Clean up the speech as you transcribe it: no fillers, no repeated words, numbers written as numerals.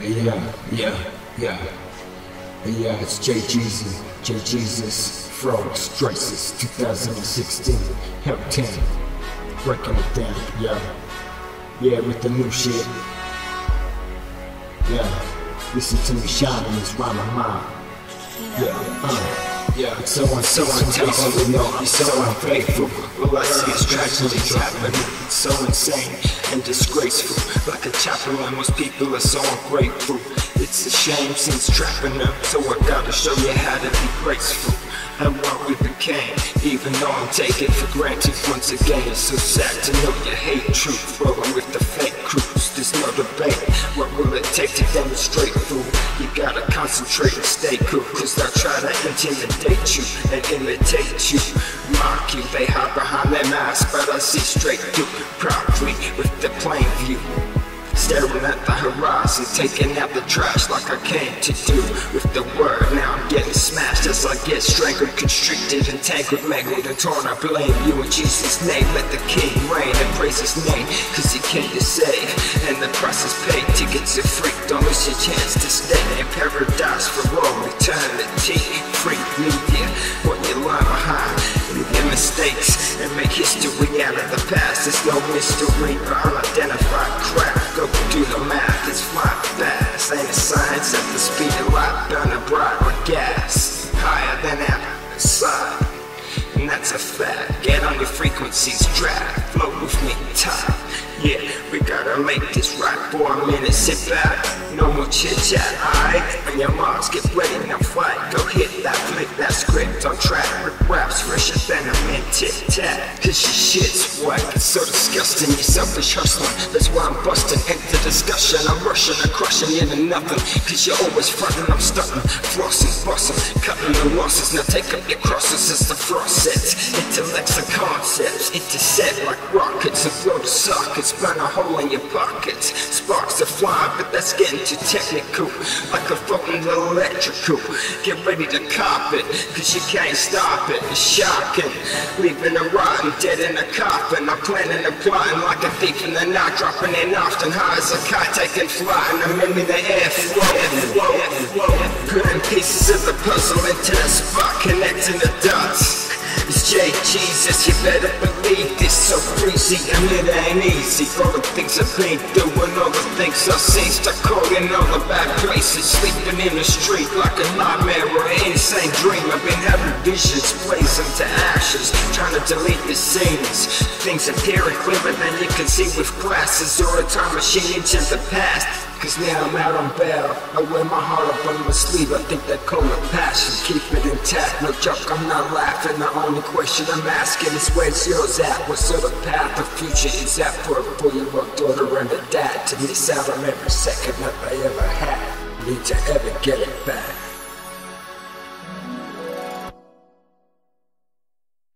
Yeah, it's J-Jesus, Frogs, Traces, 2016, Hell 10, breaking it down, yeah, with the new shit, listen to me shine in this rhyme of mine, so untasteful, you're so unfaithful. All I see is tragedy happening. It's so insane and disgraceful. Like a chapter, and most people are so ungrateful. It's a shame since trapping up, so I gotta show you how to be graceful. And what we became, even though I'm taking for granted once again. It's so sad to know you hate truth, rolling with the fake crews. There's no debate, what will it take to demonstrate fool? You gotta concentrate and stay cool, cause they'll try to intimidate you and imitate you, mock you. They hide behind their masks, but I see straight through, proudly with the plain view. Staring at the horizon, taking out the trash like I came to do. With the word, now I'm getting smashed as I get strangled, constricted, entangled, mangled, and torn. I blame you in Jesus' name. Let the King reign and praise His name, cause He came to save, and the price is paid. Tickets are free, don't miss your chance to stay in paradise for all eternity. Free media, what you learn behind your mistakes and make history out of the past. There's no mystery or unidentified crap. Go do the math, it's flying fast. Ain't a science at the speed of light, burning bright with gas, higher than outside, and that's a fact. Get on your frequencies, drive, flow with me tight. Yeah, we gotta make this right for a minute. Sit back, no more chit chat, alright? On your marks, get ready, now fight. Go hit that, flick that script on track. Rip raps fresher than a mint tit tat. Cause your shit's whack, it's so disgusting. You selfish hustling, that's why I'm busting. End the discussion, I'm rushing and crushing into nothing. Cause you're always frontin', I'm stunting, flossing, busting, cutting the losses. Now take up your crosses as the frost sets. Intellects and concepts intercept like rockets and blow the sockets. Burn a hole in your pockets. Sparks are flying, but that's getting too technical. Like a floating electrical. Get ready to cop it, cause you can't stop it. It's shocking, leaving a rotten, dead in a coffin. I'm planning and plotting like a thief in the night, dropping in often high as a kite, taking flight, and I'm in the air, putting pieces of the puzzle into the spot, connecting the dots. It's J-Jesus, you better believe this. So breezy and it ain't easy. All the things I've been through and all the things I've seen. Start calling all the bad places, sleeping in the street like a nightmare or an insane dream. I've been having visions, blaze them to ashes, trying to delete the scenes. Things appearing clearer than you can see with glasses, or a time machine into the past. Cause now I'm out on bail, I wear my heart up on my sleeve. I think they call it passion, keep it intact. No joke, I'm not laughing. The only question I'm asking is where's yours at? What sort of path the future is at for a 4-year-old daughter and a dad to miss out on every second that they ever had? Need to ever get it back.